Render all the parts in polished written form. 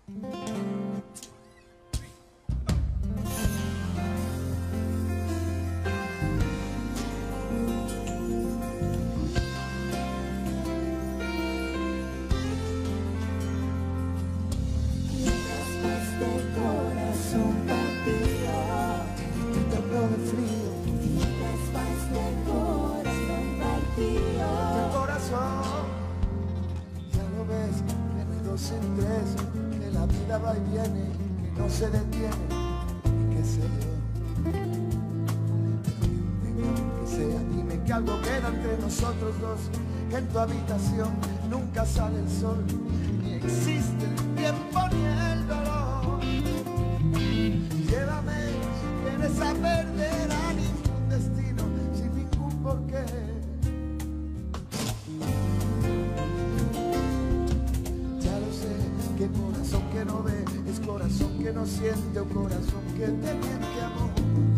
Que la vida va y viene, que no se detiene, y qué sé yo. Que sea, dime que algo queda entre nosotros dos, que en tu habitación nunca sale el sol, ni existe el tiempo ni el dolor. Llévame si vienes a perder a ningún destino, sin ningún porqué. Que corazón que no ve es corazón que no siente, o corazón que te miente amor.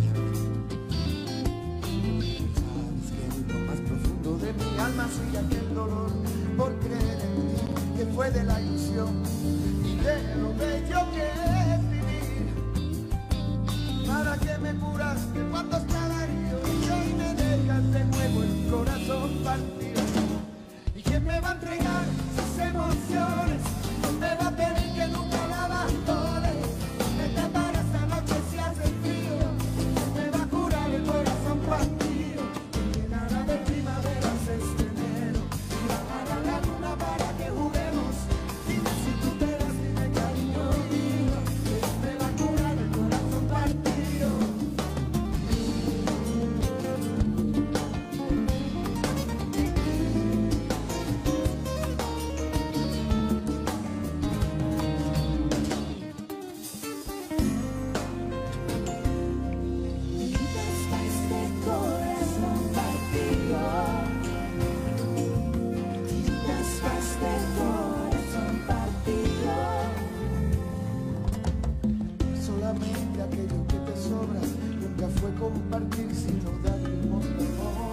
Sabes que en lo más profundo de mi alma sigue aquel dolor por creer en ti, que fue de la ilusión y de lo bello que es vivir. ¿Para qué me curaste cuando estaba herido y hoy me dejas de nuevo el corazón partido? ¿Y quién me va a entregar sus emociones? Me va a pedir que nunca la abandone. Me tapará esta noche si hace frío. Me va a curar el corazón partido. Me llenará de primaveras este enero. Y bajará la luna para que juguemos. Dime si tú te das, dime cariño mío. Me va a curar el corazón partido. Aquello que te sobra nunca fue compartir, sino dar el mundo.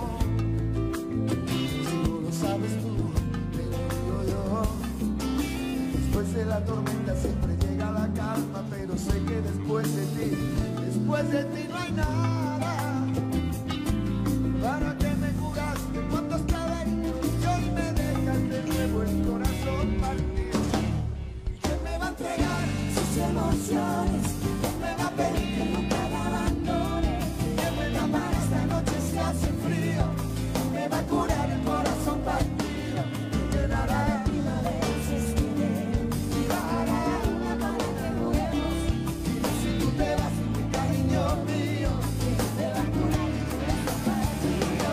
Si no lo sabes tú, te lo digo yo. Después de la tormenta siempre llega la calma, pero sé que después de ti no hay nada. ¿Para qué me curaste cuando estaba herido y hoy me dejas de nuevo el corazón partido? ¿Quién me va a entregar sus emociones? Me va a pedir que nunca la abandone. Que me tapará esta noche si hace frío. Me va a curar el corazón partido. Me llenará de primaveras este enero. Y bajará la luna para que juguemos. Dime si tú te vas, mi cariño mío. Me va a curar el corazón partido.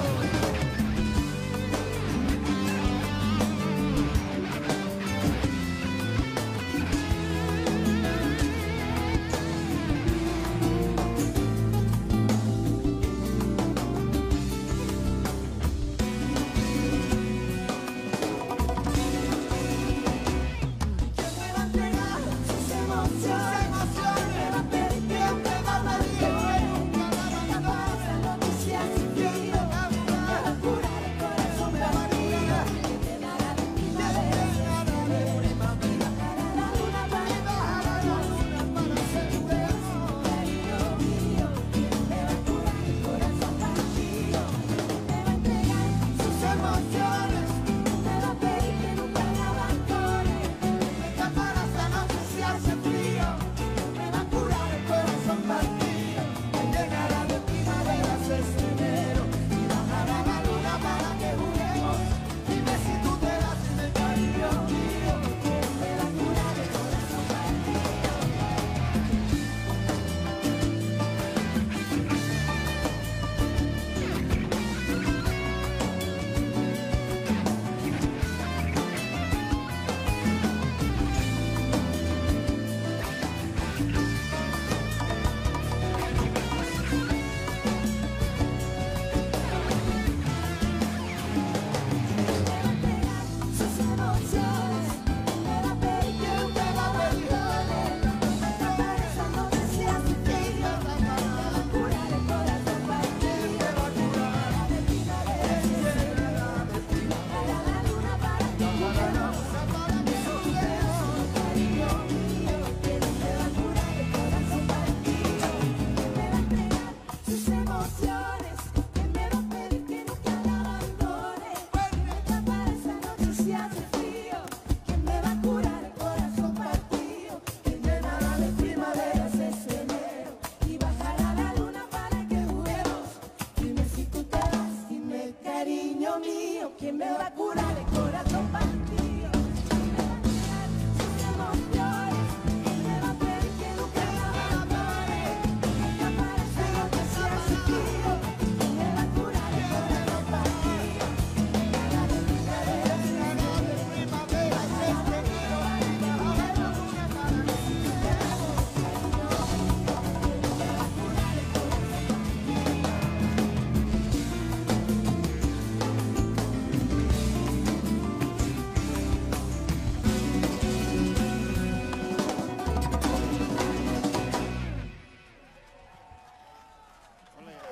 niño mío, ¿quién me va a curar el corazón partido? ¿Quién me va a curar sus emociones? ¿Quién me va a pedir que nunca la abandone? Que aparezca lo que sea su tío. ¿Quién me va a curar el corazón partido?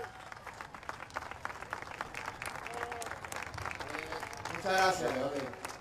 Muchas gracias, Leonel.